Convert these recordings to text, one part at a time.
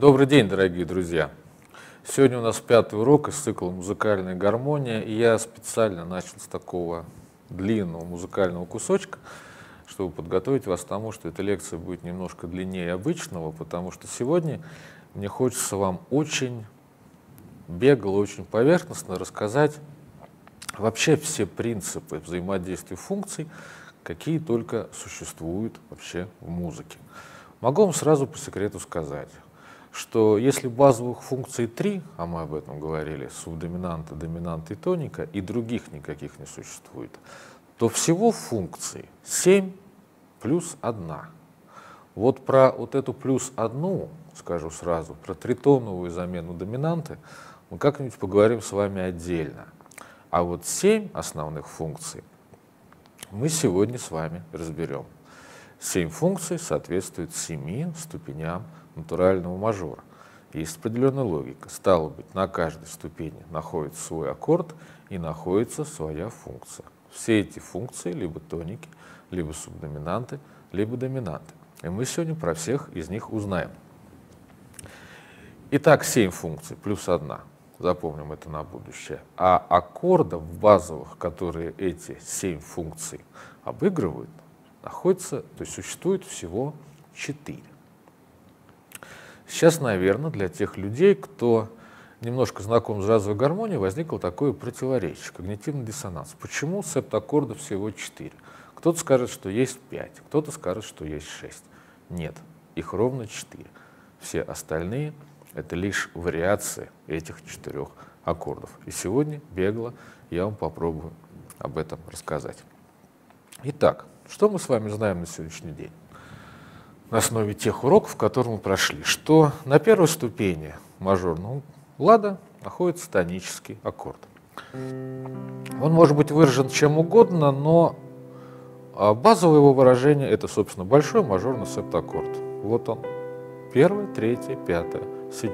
Добрый день, дорогие друзья! Сегодня у нас 5-й урок из цикла «Музыкальная гармония», и я специально начал с такого длинного музыкального кусочка, чтобы подготовить вас к тому, что эта лекция будет немножко длиннее обычного, потому что сегодня мне хочется вам очень бегло, очень поверхностно рассказать вообще все принципы взаимодействия функций, какие только существуют вообще в музыке. Могу вам сразу по секрету сказать, что если базовых функций 3, а мы об этом говорили, субдоминанта, доминанта и тоника, и других никаких не существует, то всего функций 7 плюс 1. Вот про вот эту плюс 1, скажу сразу, про тритоновую замену доминанты мы как-нибудь поговорим с вами отдельно. А вот 7 основных функций мы сегодня с вами разберем. 7 функций соответствуют 7 ступеням натурального мажора. Есть определенная логика. Стало быть, на каждой ступени находится свой аккорд и находится своя функция. Все эти функции либо тоники, либо субдоминанты, либо доминанты. И мы сегодня про всех из них узнаем. Итак, 7 функций плюс 1. Запомним это на будущее. А аккордов базовых, которые эти 7 функций обыгрывают, находится, то есть существует всего 4. Сейчас, наверное, для тех людей, кто немножко знаком с джазовой гармонией, возникло такое противоречие, когнитивный диссонанс. Почему септаккордов всего 4? Кто-то скажет, что есть 5, кто-то скажет, что есть 6. Нет, их ровно 4. Все остальные — это лишь вариации этих 4 аккордов. И сегодня бегло я вам попробую об этом рассказать. Итак, что мы с вами знаем на сегодняшний день? На основе тех уроков, которые мы прошли, что на первой ступени мажорного лада находится тонический аккорд. Он может быть выражен чем угодно, но базовое его выражение — это, собственно, большой мажорный септаккорд. Вот он. 1, 3, 5, 7.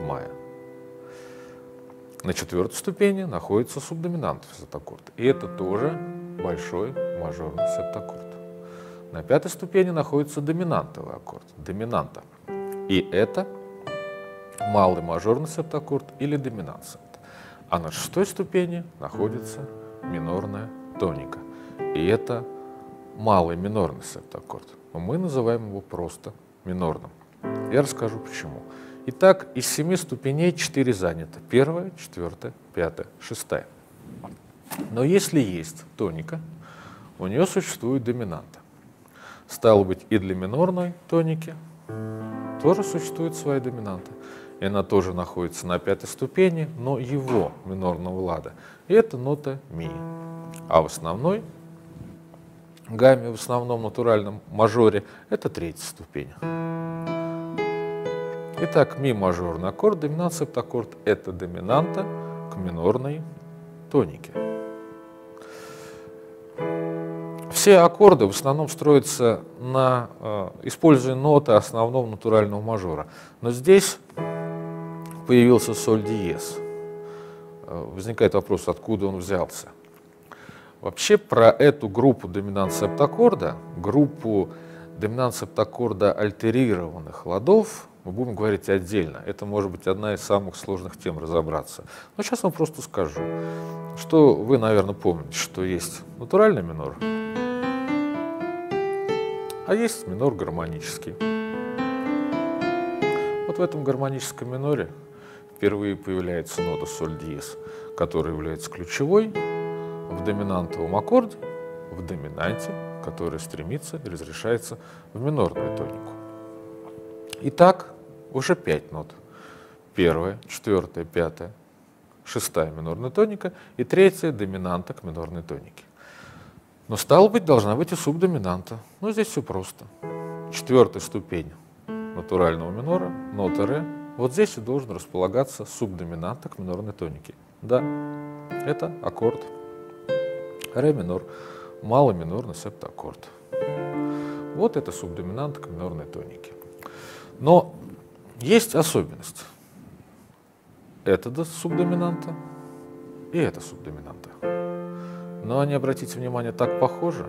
На 4-й ступени находится субдоминантный септаккорд. И это тоже большой мажорный септаккорд. На 5-й ступени находится доминантовый аккорд, доминанта. И это малый мажорный септаккорд или доминант. А на 6-й ступени находится минорная тоника. И это малый минорный септаккорд. Но мы называем его просто минорным. Я расскажу почему. Итак, из 7 ступеней 4 занято. 1, 4, 5, 6. Но если есть тоника, у нее существует доминанта. Стало быть, и для минорной тоники тоже существует своя доминанта. И она тоже находится на 5-й ступени, но его минорного лада. И это нота ми. А в основной гамме, в основном натуральном мажоре, это 3-я ступень. Итак, ми мажорный аккорд, доминант септаккорд — это доминанта к минорной тонике. Все аккорды в основном строятся на используя ноты основного натурального мажора. Но здесь появился соль диез. Возникает вопрос, откуда он взялся. Вообще про эту группу доминант септаккорда, группу доминант септаккорда альтерированных ладов, мы будем говорить отдельно. Это может быть одна из самых сложных тем разобраться. Но сейчас вам просто скажу, что вы, наверное, помните, что есть натуральный минор, а есть минор гармонический. Вот в этом гармоническом миноре впервые появляется нота соль диез, которая является ключевой в доминантовом аккорде, в доминанте, который стремится и разрешается в минорную тонику. Итак, уже 5 нот. 1, 4, 5, 6 минорная тоника и 3 доминанта к минорной тонике. Но, стало быть, должна быть и субдоминанта. Ну, здесь все просто. 4-я ступень натурального минора, нота ре. Вот здесь и должен располагаться субдоминанта к минорной тонике. Да, это аккорд ре минор, малый минорный септаккорд. Вот это субдоминанта к минорной тонике. Но есть особенность. Это субдоминанта и это субдоминанта. Но они, обратите внимание, так похожи.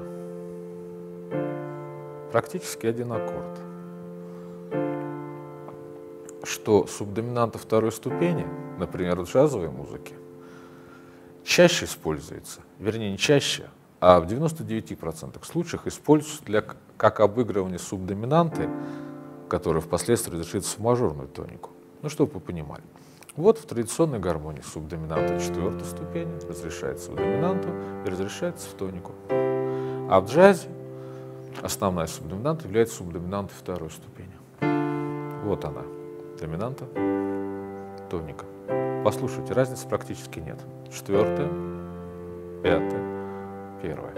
Практически один аккорд. что субдоминанта второй ступени, например, в джазовой музыке, чаще используется, вернее, не чаще, а в 99% случаях используется как обыгрывание субдоминанты, которая впоследствии разрешится в мажорную тонику. Ну, чтобы вы понимали. Вот в традиционной гармонии субдоминанта четвертой ступени разрешается в доминанту и разрешается в тонику. А в джазе основная субдоминанта является субдоминантой второй ступени. Вот она, доминанта, тоника. Послушайте, разницы практически нет. Четвертая, пятая, первая,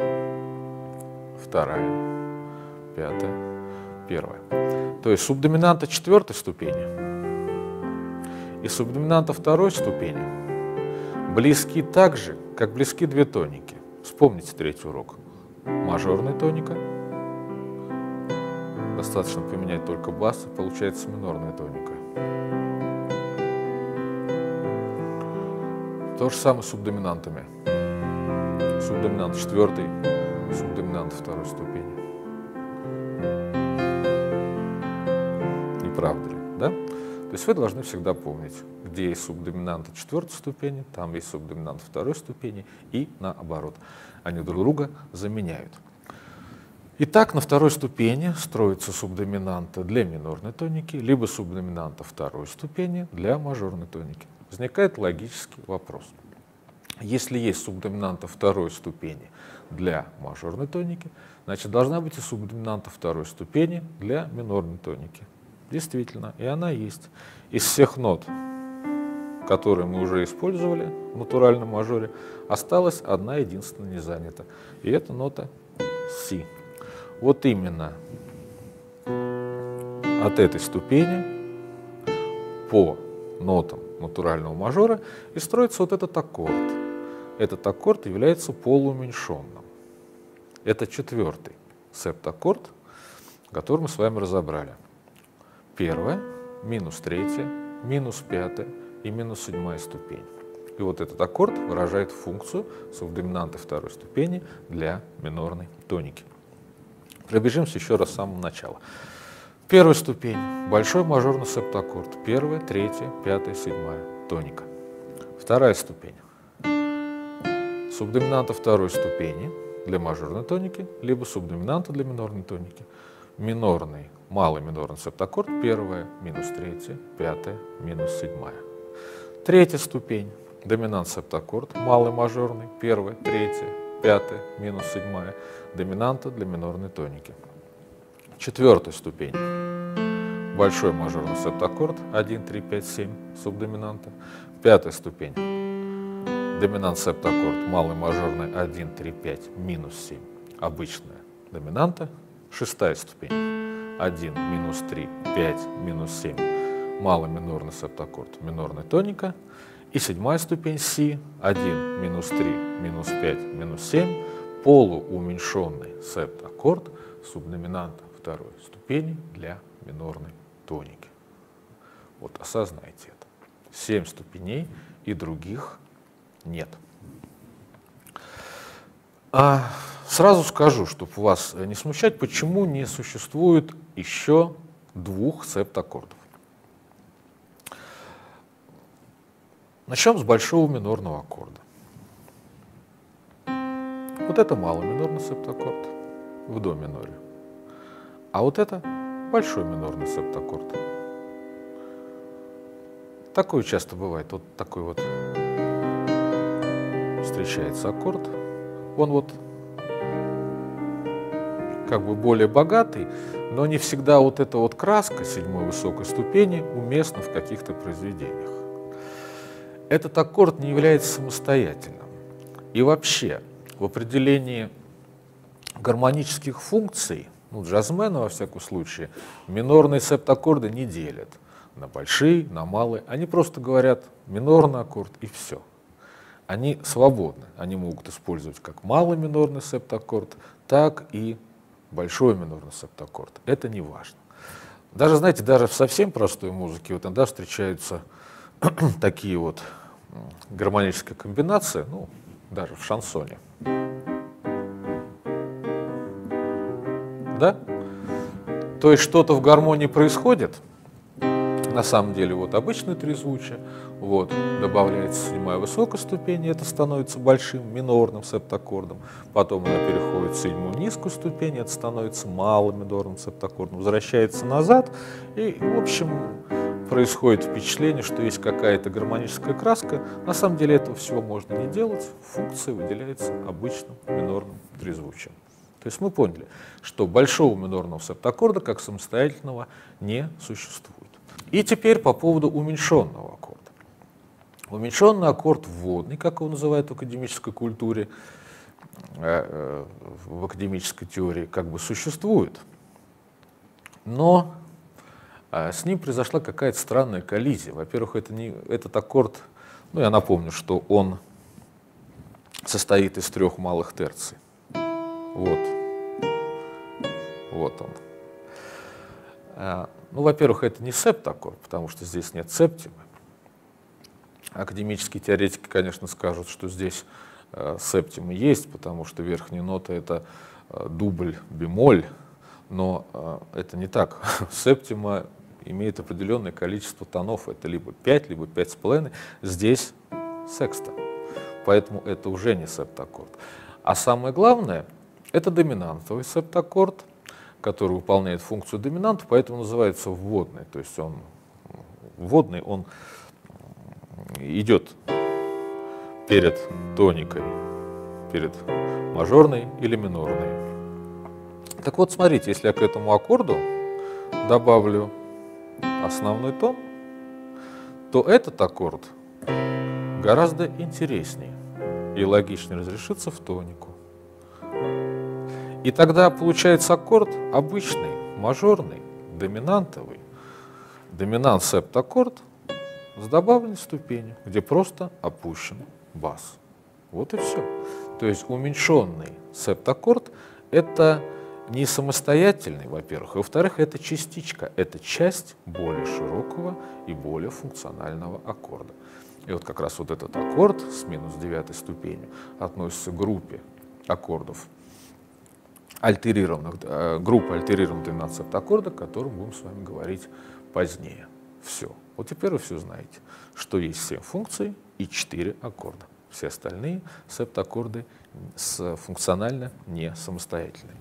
вторая, пятая, первая. То есть субдоминанта четвертой ступени и субдоминанта второй ступени близки так же, как близки две тоники. Вспомните третий урок. Мажорная тоника. Достаточно поменять только бас, и получается минорная тоника. То же самое с субдоминантами. Субдоминант четвертой, субдоминант второй ступени. Не правда ли, да? То есть вы должны всегда помнить, где есть субдоминанты четвертой ступени, там есть субдоминант второй ступени и наоборот. Они друг друга заменяют. Итак, на второй ступени строится субдоминанта для минорной тоники, либо субдоминанта второй ступени для мажорной тоники. Возникает логический вопрос. Если есть субдоминанта второй ступени для мажорной тоники, значит, должна быть и субдоминанта второй ступени для минорной тоники. Действительно, и она есть. Из всех нот, которые мы уже использовали в натуральном мажоре, осталась одна единственная не занята. И это нота Си. Вот именно от этой ступени по нотам натурального мажора и строится вот этот аккорд. Этот аккорд является полууменьшенным. Это четвертый септаккорд, который мы с вами разобрали. Первая, минус третья, минус пятая и минус седьмая ступень. И вот этот аккорд выражает функцию субдоминанты второй ступени для минорной тоники. Пробежимся еще раз с самого начала. Первая ступень – большой мажорный септаккорд. Первая, третья, пятая, седьмая тоника. Вторая ступень – субдоминанта второй ступени для мажорной тоники, либо субдоминанта для минорной тоники. Минорный, малый минорный септаккорд. Первая, минус третья, пятая, минус седьмая. Третья ступень – доминант септаккорд, малый мажорный. Первая, третья, пятая, минус седьмая. Доминанта для минорной тоники. Четвертая ступень. Большой мажорный септаккорд 1, 3, 5, 7 субдоминанта. Пятая ступень. Доминант септаккорд малый мажорный 1, 3, 5 минус 7. Обычная доминанта. Шестая ступень. 1, минус 3, 5, минус 7. Малый минорный септаккорд минорная тоника. И седьмая ступень Си. 1, минус 3, минус 5, минус 7. Полууменьшенный септаккорд субдоминанта второй ступени для минорной тоники. Вот осознайте это. 7 ступеней и других нет. Сразу скажу, чтобы вас не смущать, почему не существует еще двух септаккордов. Начнем с большого минорного аккорда. Вот это малый минорный септаккорд в до миноре. А вот это большой минорный септаккорд. Такое часто бывает. Вот такой вот встречается аккорд. Он вот как бы более богатый, но не всегда вот эта вот краска седьмой высокой ступени уместна в каких-то произведениях. Этот аккорд не является самостоятельным. И вообще в определении гармонических функций, джазмены, во всяком случае, минорные септаккорды не делят на большие, на малые. Они просто говорят минорный аккорд и все. Они свободны. Они могут использовать как малый минорный септаккорд, так и большой минорный септаккорд. Это не важно. Даже, знаете, даже в совсем простой музыке вот иногда встречаются такие вот гармонические комбинации, даже в шансоне. Да? То есть что-то в гармонии происходит, На самом деле вот обычное трезвучие, вот добавляется седьмая высокая ступень, и это становится большим минорным септаккордом. Потом она переходит в седьмую низкую ступень, и это становится малым минорным септаккордом. Возвращается назад, и в общем происходит впечатление, что есть какая-то гармоническая краска. На самом деле этого всего можно не делать, функция выделяется обычным минорным трезвучием. То есть мы поняли, что большого минорного септаккорда как самостоятельного не существует. И теперь по поводу уменьшенного аккорда. Уменьшенный аккорд вводный, как его называют в академической культуре, в академической теории, как бы существует, но с ним произошла какая-то странная коллизия. Во-первых, этот аккорд, ну, я напомню, что он состоит из 3 малых терций. Вот он. Ну, во-первых, это не септаккорд, потому что здесь нет септимы. Академические теоретики, конечно, скажут, что здесь септима есть, потому что верхняя нота — это дубль бемоль, но это не так. Септима имеет определенное количество тонов, это либо 5, либо 5,5, здесь секста, поэтому это уже не септаккорд. А самое главное, это доминантовый септаккорд, который выполняет функцию доминанта, поэтому называется вводный. То есть он вводный, он идет перед тоникой, перед мажорной или минорной. Так вот, смотрите, если я к этому аккорду добавлю основной тон, то этот аккорд гораздо интереснее и логичнее разрешится в тонику. И тогда получается аккорд обычный, мажорный, доминантовый, доминант-септаккорд с добавленной ступенью, где просто опущен бас. Вот и все. То есть уменьшенный септаккорд — это не самостоятельный, во-первых, и во-вторых, это частичка, это часть более широкого и более функционального аккорда. И вот как раз вот этот аккорд с минус 9 ступенью относится к группе аккордов, группа альтерированных доминант септаккорда, о котором будем с вами говорить позднее. Все. Вот теперь вы все знаете, что есть 7 функций и 4 аккорда. Все остальные септаккорды функционально не самостоятельные.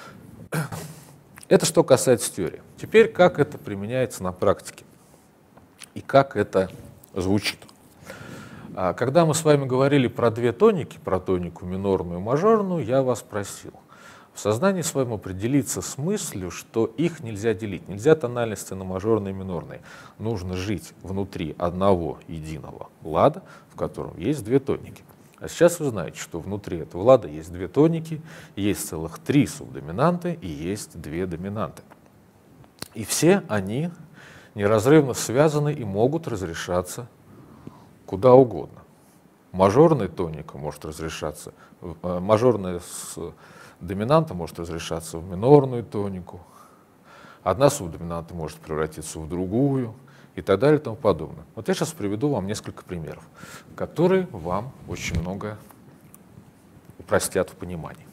Это что касается теории. Теперь как это применяется на практике и как это звучит. Когда мы с вами говорили про 2 тоники, про тонику минорную и мажорную, я вас просил в сознании своем определиться с мыслью, что их нельзя делить. Нельзя тональности на мажорные и минорные. Нужно жить внутри одного единого лада, в котором есть 2 тоники. А сейчас вы знаете, что внутри этого лада есть 2 тоники, есть целых 3 субдоминанты и есть 2 доминанты. И все они неразрывно связаны и могут разрешаться куда угодно. Мажорная тоника может разрешаться, мажорная с доминанта может разрешаться в минорную тонику, одна субдоминанта может превратиться в другую и так далее и тому подобное. Вот я сейчас приведу вам несколько примеров, которые вам очень много упростят в понимании.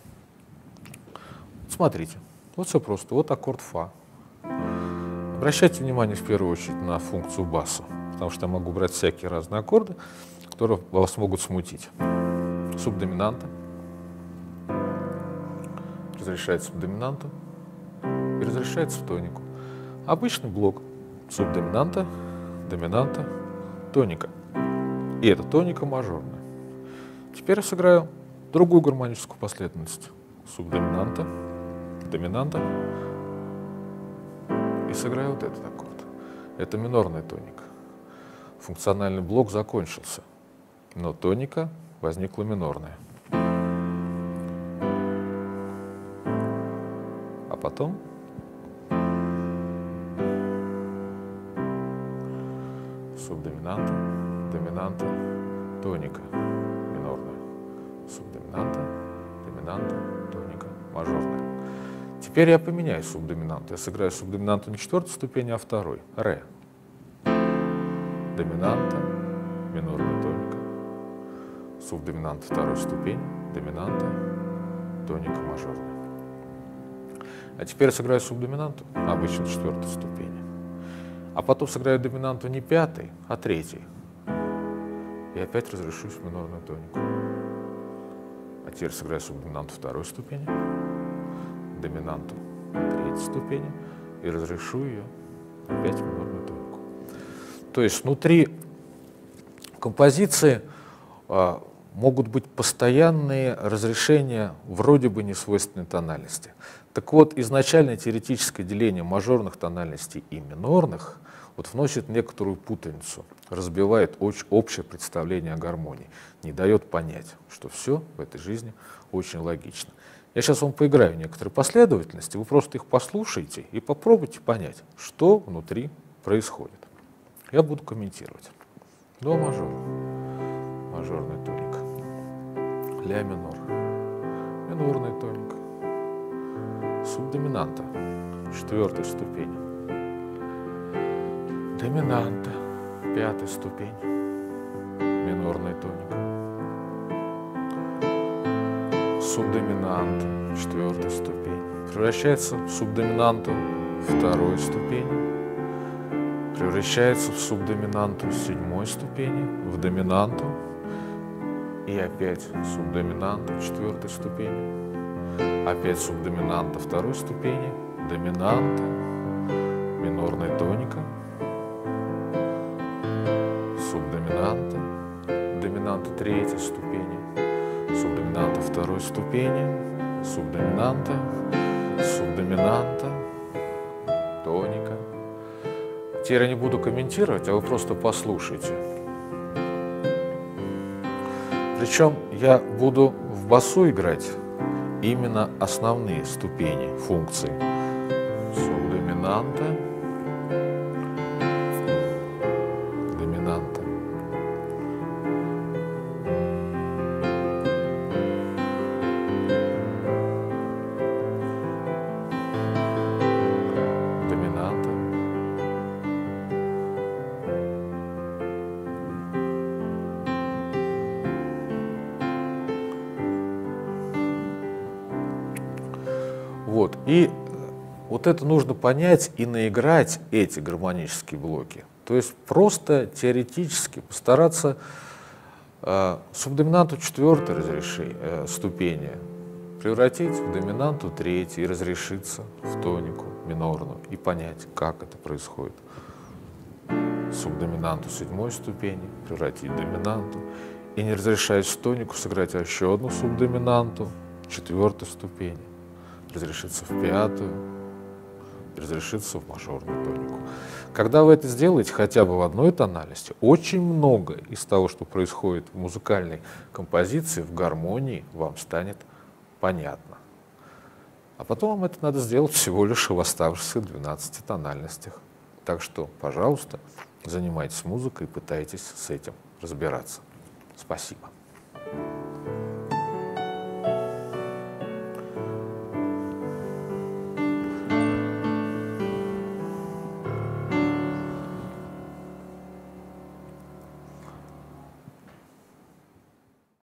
Смотрите, вот все просто, вот аккорд фа. Обращайте внимание в первую очередь на функцию баса, потому что я могу брать всякие разные аккорды, которые вас могут смутить. Субдоминанта разрешается в доминанту и разрешается в тонику. Обычный блок субдоминанта, доминанта, тоника. И эта тоника мажорная. Теперь я сыграю другую гармоническую последовательность. Субдоминанта, доминанта. И сыграю вот этот аккорд. Это минорная тоника. Функциональный блок закончился, но тоника возникла минорная. А потом субдоминанта, доминанта, тоника, минорная. Субдоминанта, доминанта, тоника, мажорная. Теперь я поменяю субдоминанту. Я сыграю субдоминанту не 4-й ступени, а 2-й. Ре. Доминанта, минорная тоника. Субдоминанта 2-й ступени, доминанта, тоника, мажорная. А теперь я сыграю субдоминанту, обычно 4-й ступени. А потом сыграю доминанту не пятой, а третьей. И опять разрешусь в минорную тонику. А теперь сыграю субдоминанту второй ступени, доминанту третьей ступени и разрешу ее опять в минорную тонику. То есть внутри композиции могут быть постоянные разрешения вроде бы несвойственной тональности. Так вот, изначальное теоретическое деление мажорных тональностей и минорных вот вносит некоторую путаницу, разбивает общее представление о гармонии, не дает понять, что все в этой жизни очень логично. Я сейчас вам поиграю некоторые последовательности, вы просто их послушайте и попробуйте понять, что внутри происходит. Я буду комментировать. До мажор, мажорная тоника, ля минор, минорная тоника, субдоминанта, четвертой ступени, доминанта, пятая ступень, минорная тоника, субдоминанта, четвертая ступень, превращается в субдоминанту второй ступени, превращается в субдоминанту седьмой ступени, в доминанту, и опять субдоминанта четвертой ступени, опять субдоминанта второй ступени, доминанта, минорная тоника, субдоминанта, доминанта третьей ступени, субдоминанта второй ступени, субдоминанта, субдоминанта, тоника. Теперь я не буду комментировать, а вы просто послушайте. Причем я буду в басу играть именно основные ступени функций. Субдоминанта, доминанта, доминанта, вот. И вот это нужно понять и наиграть эти гармонические блоки. То есть просто теоретически постараться субдоминанту четвертой ступени превратить в доминанту третьей и разрешиться в тонику минорную и понять, как это происходит. Субдоминанту седьмой ступени превратить в доминанту и, не разрешаясь в тонику, сыграть еще одну субдоминанту четвертой ступени, разрешиться в пятую, разрешиться в мажорную тонику. Когда вы это сделаете хотя бы в одной тональности, очень много из того, что происходит в музыкальной композиции, в гармонии, вам станет понятно. А потом вам это надо сделать всего лишь в оставшихся 12 тональностях. Так что, пожалуйста, занимайтесь музыкой и пытайтесь с этим разбираться. Спасибо.